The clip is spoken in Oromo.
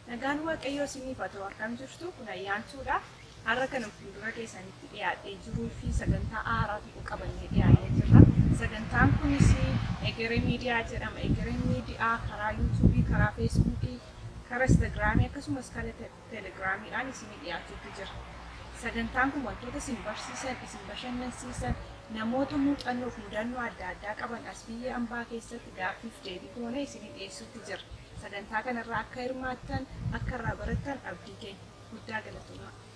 Nagaan Waaqayyoo isiniif haa ta'u akkam jirtu kun ayyaantuudha. Har'a kana fuuldura keessanitti dhiyaatee jiruu fi sagantaa haaraa tokko qabannee dhiyaatee jirra. Sagantaan kunis Egeree Miidiyaa jedhama. Egeree Miidiyaa karaa YouTube'ii, karaa Facebook'ii, karaa Instagramii akkasumas karaa Telegiraamiidhaan isinii dhiyaachuutu jira. Sagantaan kun wantoota isin barsiisan, isin bashannansiisan, namoota muuxannoo fi mudannoo adda addaa qaban as biyya hambaa keessatti gaaffiif deebii goonee isinii dhiyeessuutu jira. Sagantaa kanarraa akka hirmaattan, akka irraa barattan abdii keenya guddaa galatoomaa.